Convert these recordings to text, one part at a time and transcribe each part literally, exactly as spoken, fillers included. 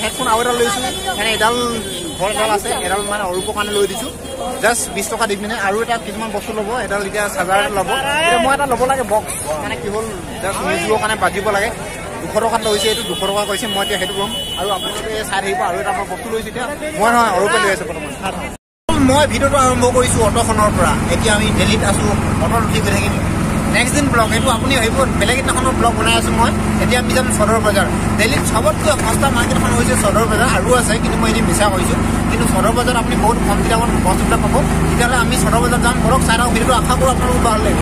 headphone আৰু এডাল লৈছোঁ মানে এডাল ঘৰ এডাল আছে এডাল মানে অৰূপৰ কাৰণে লৈ দিছোঁ জাষ্ট বিশ টকা দি পিনে আৰু এটা কিছুমান বস্তু ল'ব এডাল এতিয়া চাৰ্জাৰ ল'ব এতিয়া মই এটা ল'ব লাগে বক্স মানে কি হ'ল জাষ্ট মিউজিকৰ কাৰণে বাজিব লাগে দুশ টকাত লৈছে এইটো দুশ টকা কৈছে মই এতিয়া সেইটো ল'ম আৰু আপোনালোকে চাই থাকিব আৰু এটা মই বস্তু লৈছোঁ এতিয়া মই নহয় অৰূপে লৈ আছে বৰ্তমান মই ভিডিঅ'টো আৰম্ভ কৰিছোঁ অটোখনৰ পৰা এতিয়া আমি দিল্লীত আছোঁ অটোত উঠি গৈ থাকিম নেক্সট দিন ব্লগ এইটো আপুনি ভাবিব বেলেগ এদিনাখনৰ ব্লগ বনাই আছোঁ মই এতিয়া আমি যাম চদৰ বজাৰ দিল্লীত চবতকৈ সস্তা মাৰ্কেটখন হৈছে চদৰ বজাৰ আৰু আছে কিন্তু মই এদিন মিছা কৰিছোঁ কিন্তু চদৰ বজাৰত আপুনি বহুত কম দামত বস্তুবিলাক পাব তেতিয়াহ'লে আমি চদৰ বজাৰ যাম ধৰক চাই থাকক ভিডিঅ'টো আশা কৰোঁ আপোনালোকক ভাল লাগিব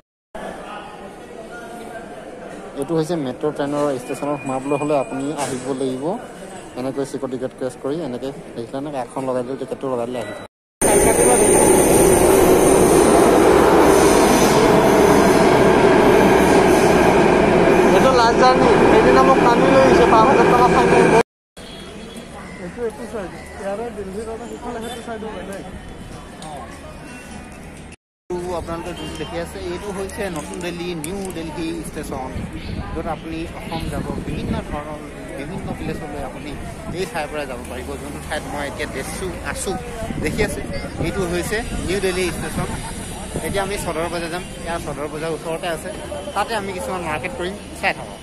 এইটো হৈছে মেট্ৰ' ট্ৰেইনৰ ষ্টেচনত সোমাবলৈ হ'লে আপুনি আহিব লাগিব এনেকৈ চিকৰ টিকেট কেছ কৰি এনেকৈ দেখিলে নে এখন লগাই দিলে টিকেটটো লগাই দিলে আহিব এইটো লাষ্ট জাৰ্ণি সেইদিনা মোক টানি লৈ আহিছে পাঁচ হাজাৰ টকা ফাইন এইটো এইটো চাইড ইয়াৰে দিল্লীৰ সিফালে সেইটো চাইডো বেলেগ আপোনালোকে যোনটো দেখি আছে এইটো হৈছে নতুন দিল্লী নিউ দিল্লী ষ্টেচন য'ত আপুনি অসম যাব বিভিন্ন ধৰণৰ বিভিন্ন প্লেচলৈ আপুনি এই ঠাইৰ পৰা যাব পাৰিব যোনটো ঠাইত মই এতিয়া দেখছোঁ আছোঁ দেখি আছে এইটো হৈছে নিউ দিল্লী ষ্টেচন এতিয়া আমি চদৰ বজাৰ যাম ইয়াৰ চদৰ বজাৰ ওচৰতে আছে তাতে আমি কিছুমান মাৰ্কেট কৰিম চাই থাকক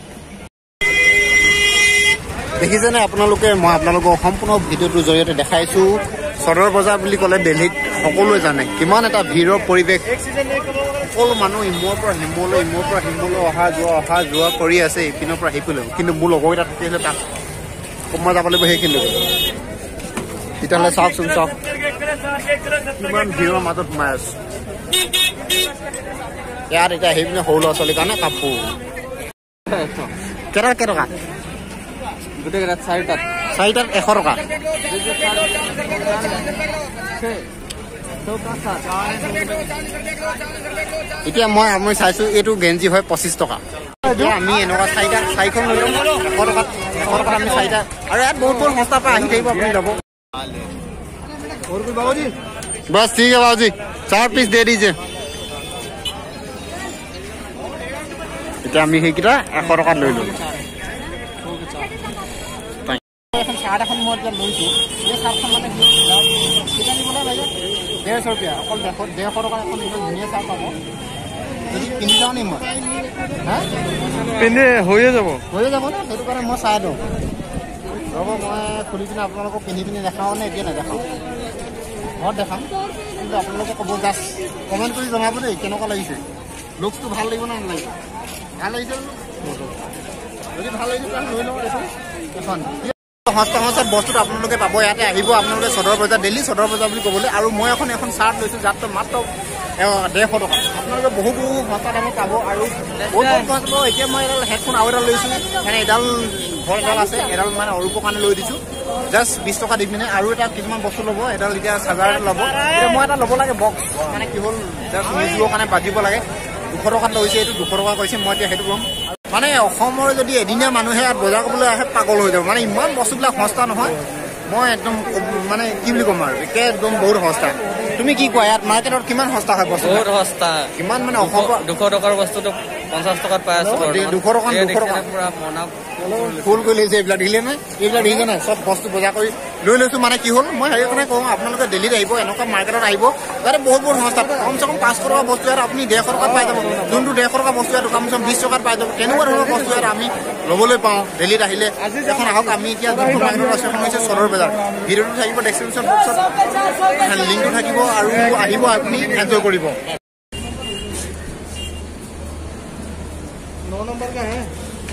দেখিছেনে আপোনালোকে মই আপোনালোকক সম্পূৰ্ণ ভিডিঅ'টোৰ জৰিয়তে দেখাইছোঁ চদৰ বজাৰ বুলি ক'লে দিল্লীত সকলোৱে জানে কিমান এটা ভিৰৰ পৰিৱেশ সকলো মানুহ ইমূৰৰ পৰা সিমূৰলৈ ইমূৰৰ পৰা সিমূৰলৈ অহা যোৱা অহা যোৱা কৰি আছে ইপিনৰ পৰা সিপিনলৈ কিন্তু মোৰ লগৰকেইটা থাকি আহিলে তাত মই যাব লাগিব সেইখিনিলৈকে তেতিয়াহ'লে চাওকচোন চাওক কিমান ভিৰৰ মাজত সোমাই আছোঁ ইয়াত এতিয়া সেইপিনে সৰু ল'ৰা ছোৱালীৰ কাৰণে কাপোৰ কেইটকা কেইটকা গোটেইকেইটাত চাৰিটাত চাৰিটাত এশ টকা এতিয়া মই আমি চাইছোঁ এইটো গেঞ্জি হয় পঁচিছ টকা এতিয়া আমি এনেকুৱা চাৰিটা চাৰিখন লৈ ল'ম এশ টকাত এশ টকাত আমি চাৰিটা আৰু ইয়াত বহুত বহুত সস্তাৰ পৰা আহি থাকিব আপুনি যাব बस ठीक है बाबूजी चार पीस दे दीजिए এতিয়া আমি সেইকেইটা এশ টকাত লৈ ল'লোঁ এখন চাৰ্ট এখন মই এতিয়া লৈছোঁ এই চাৰ্টখন মানে কি কেতিয়া নিবলৈ লাগে ডেৰশ रुपया অকল ডেৰশ ডেৰশ টকা এখন ইমান ধুনীয়া চাৰ্ট পাব যদি পিন্ধি যাওঁ নি মই হা পিন্ধি হৈয়ে যাব হৈয়ে যাব নে সেইটো কাৰণে মই চাই দিওঁ ৰ'ব মই খুলি পিনে আপোনালোকক পিন্ধি পিনি দেখাওঁ নে এতিয়া নেদেখাওঁ ঘৰত দেখাম কিন্তু আপোনালোকে ক'ব জাষ্ট কমেণ্ট কৰি জনাব দেই কেনেকুৱা লাগিছে লুকছটো ভাল লাগিব নে নালাগিব ভাল লাগিছে যদি ভাল লাগিছে তাহলে লৈ লওঁ এইটো এখন সস্তা সস্তাত বস্তুটো আপোনালোকে পাব ইয়াতে আহিব আপোনালোকে চদৰ বজাৰ দিল্লী চদৰ বজাৰ বুলি ক'বলৈ আৰু মই এখন এখন চাৰ্ট লৈছোঁ যাত মাত্ৰ ডেৰশ টকা আপোনালোকে বহুত বহুত সস্তা দামত পাব আৰু বহুত বহুত পাব এতিয়া মই এডাল হেডফোন আৰু এডাল লৈছোঁ মানে এডাল ঘৰ এডাল আছে এডাল মানে অৰূপৰ কাৰণে লৈ দিছোঁ জাষ্ট বিশ টকা দি পিনে আৰু এটা কিছুমান বস্তু ল'ব এডাল এতিয়া চাৰ্জাৰ ল'ব এতিয়া মই এটা ল'ব লাগে বক্স মানে কি হ'ল জাষ্ট মিউজিকৰ কাৰণে বাজিব লাগে দুশ টকাত লৈছে এইটো দুশ টকা কৈছে মই এতিয়া সেইটো ল'ম মানে অসমৰ যদি এদিনীয়া মানুহে ইয়াত বজাৰ কৰিবলৈ আহে পাগল হৈ যাব মানে ইমান বস্তুবিলাক সস্তা নহয় মই একদম মানে কি বুলি ক'ম আৰু একে একদম বহুত সস্তা তুমি কি কোৱা ইয়াত মাৰ্কেটত কিমান সস্তা হয় বস্তু বহুত সস্তা কিমান মানে অসমৰ দুশ টকাৰ বস্তুটো পঞ্চাছ টকাত পাই আছোঁ দুশ টকা দুশ টকা পুৰা মনা ফুল কৰি লৈছে এইবিলাক দেখিলে নাই এইবিলাক দেখিছে নাই চব বস্তু বজাৰ কৰি লৈ লৈছোঁ মানে কি হ'ল মই সেইকাৰণে কওঁ আপোনালোকে দিল্লীত আহিব এনেকুৱা মাৰ্কেটত আহিব তাতে বহুত বহুত সস্তা কমচে কম পাঁচশ টকা বস্তু ইয়াত আপুনি ডেৰশ টকাত পাই যাব যোনটো ডেৰশ টকা বস্তু ইয়াত কমচে কম বিশ টকাত পাই যাব তেনেকুৱা ধৰণৰ বস্তু ইয়াত আমি ল'বলৈ পাওঁ দিল্লীত আহিলে এখন আহক আমি এতিয়া যোনটো মাৰ্কেটত আছে এখন হৈছে চদৰ বজাৰ ভিডিঅ'টো থাকিব ডেছক্ৰিপশ্যন বক্সত লিংকটো থাকিব আৰু আহিব আপুনি এনজয় কৰিব ন নম্বৰ কা হে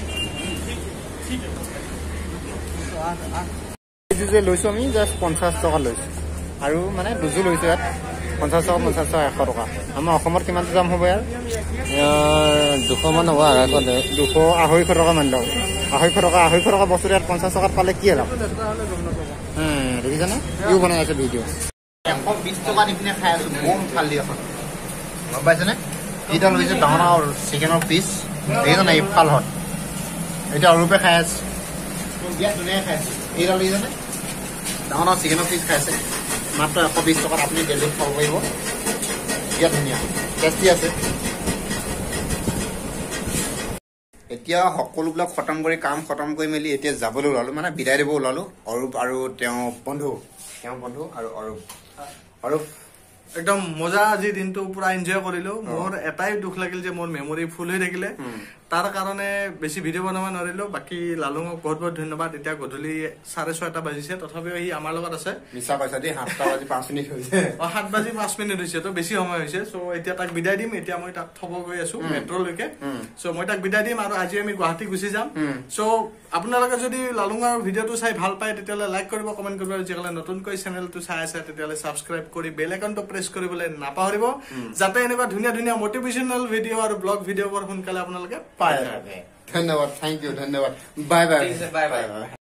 যে লৈছোঁ আমি জাষ্ট পঞ্চাছ টকা লৈছোঁ আৰু মানে দুযোৰ লৈছোঁ ইয়াত পঞ্চাছ টকা পঞ্চাছ টকা এশ টকা আমাৰ অসমত কিমানটো দাম হ'ব ইয়াৰ দুশ মান হ'ব আঢ়ৈশ দুশ আঢ়ৈশ টকা মান দাম আঢ়ৈশ টকা আঢ়ৈশ টকা বস্তু ইয়াত পঞ্চাছ টকাত পালে কি লাভ দেখিছেনে ইও বনাই আছে ভিডিঅ' এশ বিশ টকা দি পিনে খাই আছোঁ বম থালি এখন গম পাইছেনে এইডাল হৈছে ডাঙৰ ডাঙৰ চিকেনৰ পিচ দেখিছেনে ইফাল হত এতিয়া অৰূপে খাই আছে বিয়াত ধুনীয়াকৈ খাই আছে এইডাল দেখিছেনে ডাঙৰ ডাঙৰ চিকেনৰ পিচ খাইছে মাত্ৰ এশ বিশ টকাত আপুনি দিল্লীত খাব পাৰিব বিয়াত ধুনীয়া টেষ্টি আছে এতিয়া সকলোবিলাক খতম কৰি কাম খতম কৰি মেলি এতিয়া যাবলৈ ওলালো মানে বিদায় দিব ওলালো অৰূপ আৰু তেওঁ বন্ধু তেওঁ বন্ধু আৰু অৰূপ অৰূপ একদম মজা আজি দিনটো পুৰা এনজয় কৰিলো মোৰ এটাই দুখ লাগিল যে মোৰ মেমৰি ফুল হৈ থাকিলে তাৰ কাৰণে বেছি ভিডিঅ' বনাব নোৱাৰিলো বাকি লালুঙক বহুত বহুত ধন্যবাদ এতিয়া গধূলি চাৰে ছয়টা বাজিছে তথাপিও সি আমাৰ লগত আছে মিছা কৈছা দেই সাতটা বাজি পাঁচ মিনিট হৈছে অ সাত বাজি পাঁচ মিনিট হৈছে তো বেছি সময় হৈছে সো এতিয়া তাক বিদায় দিম এতিয়া মই তাক থব গৈ আছো মেট্ৰলৈকে সো মই তাক বিদায় দিম আৰু আজি আমি গুৱাহাটী গুচি যাম সো আপোনালোকে যদি লালুঙৰ ভিডিঅ'টো চাই ভাল পায় তেতিয়াহ'লে লাইক কৰিব কমেন্ট কৰিব আৰু যিসকলে নতুনকৈ চেনেলটো চাই আছে তেতিয়াহ'লে সাবস্ক্ৰাইব কৰি বেল আইকনটো প্ৰেছ কৰিবলৈ নাপাহৰিব যাতে এনেকুৱা ধুনীয়া ধুনীয়া মটিভেশ্যনেল ভিডিঅ' আৰু ব্লগ ভিডিঅ'বোৰ সোনকালে আপোনালোকে পায় থাকে ধন্যবাদ থেংক ইউ ধন্যবাদ বাই বাই বাই বাই